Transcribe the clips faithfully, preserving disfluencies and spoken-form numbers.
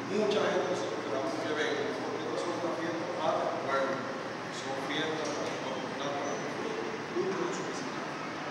mucha gente nosotros esperamos que venga, porque no son una fiesta para el pueblo, son fiestas para el pueblo, para el grupo de su vecindad.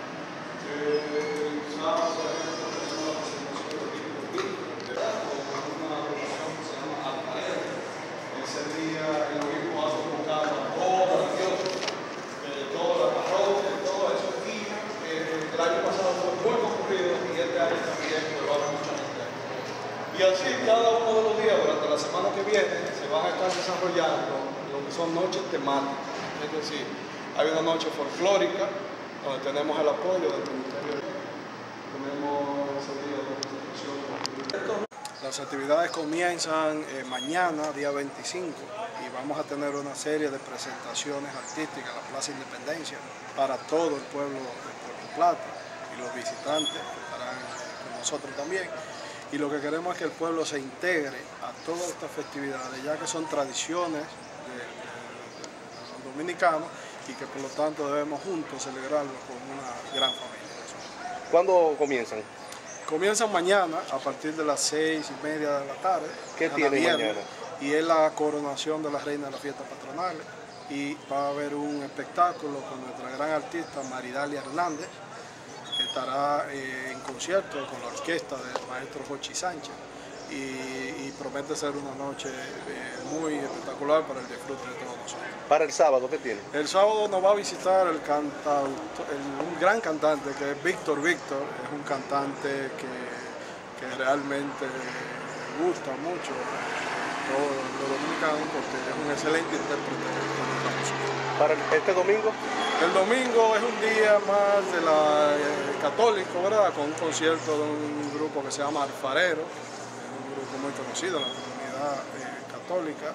El sábado, por ejemplo, tenemos la presentación del equipo Víctor, con una agrupación que se llama Alfarero. Ese día el obispo va a convocar a toda la diócesis, toda la parroquia, todo eso. Y eh, el año pasado fue muy concurrido y este año también pues, va a haber mucha gente. Y así cada uno de los días durante la semana que viene se van a estar desarrollando lo que son noches temáticas. Es decir, hay una noche folclórica donde tenemos el apoyo del Ministerio. Tenemos ese día de presentación. Las actividades comienzan eh, mañana, día veinticinco, y vamos a tener una serie de presentaciones artísticas en la Plaza Independencia para todo el pueblo de Puerto Plata y los visitantes que estarán con nosotros también. Y lo que queremos es que el pueblo se integre a todas estas festividades, ya que son tradiciones de, de, de los dominicanos y que por lo tanto debemos juntos celebrarlo con una gran familia. ¿Cuándo comienzan? Comienzan mañana a partir de las seis y media de la tarde. ¿Qué tiene mañana? Y es la coronación de la reina de las fiestas patronales. Y va a haber un espectáculo con nuestra gran artista Maridalia Hernández, que estará eh, en concierto con la orquesta del maestro Jochi Sánchez. Y, y promete ser una noche eh, muy espectacular para el disfrute de todos nosotros. ¿Para el sábado qué tiene? El sábado nos va a visitar el cantautor, el, un gran cantante que es Víctor Víctor, es un cantante que, que realmente gusta mucho a todos los dominicanos porque es un excelente intérprete de nuestra música. ¿Para este domingo? El domingo es un día más de la eh, católico, ¿verdad? Con un concierto de un grupo que se llama Alfarero, muy conocido en la comunidad eh, católica,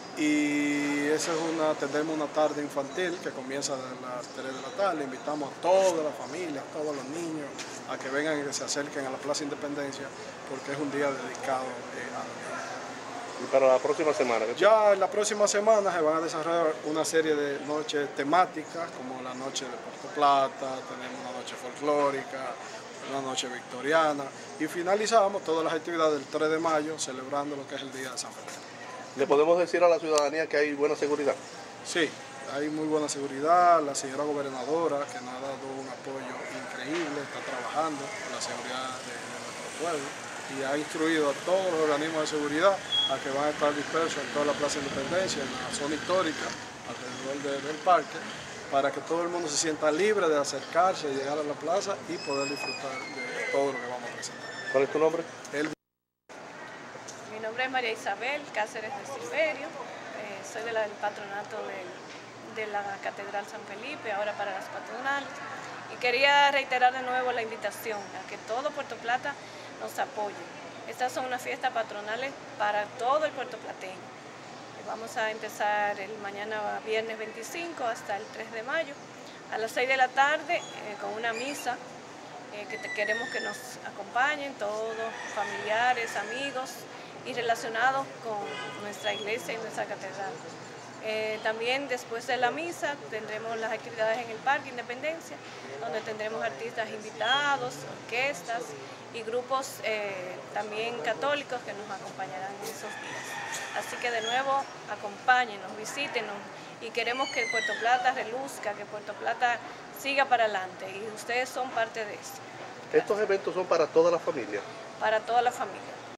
y esa es una, tendremos una tarde infantil que comienza a las tres de la tarde. Invitamos a toda la familia, a todos los niños a que vengan y que se acerquen a la Plaza Independencia porque es un día dedicado eh, a la niña. ¿Y para la próxima semana? Ya en la próxima semana se van a desarrollar una serie de noches temáticas como la noche de Puerto Plata, tenemos una noche folclórica, una noche victoriana, y finalizamos todas las actividades del tres de mayo celebrando lo que es el Día de San Felipe. ¿Le podemos decir a la ciudadanía que hay buena seguridad? Sí, hay muy buena seguridad. La señora gobernadora, que nos ha dado un apoyo increíble, está trabajando por la seguridad de, de nuestro pueblo y ha instruido a todos los organismos de seguridad a que van a estar dispersos en toda la Plaza Independencia, en la zona histórica, alrededor de, del parque, para que todo el mundo se sienta libre de acercarse, llegar a la plaza y poder disfrutar de todo lo que vamos a presentar. ¿Cuál es tu nombre? El... Mi nombre es María Isabel Cáceres de Silverio, eh, soy de la, del patronato de, de la Catedral San Felipe, ahora para las patronales, y quería reiterar de nuevo la invitación a que todo Puerto Plata nos apoye. Estas son unas fiestas patronales para todo el puertoplateño. Vamos a empezar el mañana viernes veinticinco hasta el tres de mayo a las seis de la tarde eh, con una misa eh, que te, queremos que nos acompañen todos, familiares, amigos y relacionados con nuestra iglesia y nuestra catedral. Eh, también después de la misa tendremos las actividades en el Parque Independencia, donde tendremos artistas invitados, orquestas y grupos eh, también católicos que nos acompañarán en esos días. Así que de nuevo acompáñenos, visítenos y queremos que Puerto Plata reluzca, que Puerto Plata siga para adelante y ustedes son parte de eso. ¿Estos eventos son para toda la familia? Para toda la familia.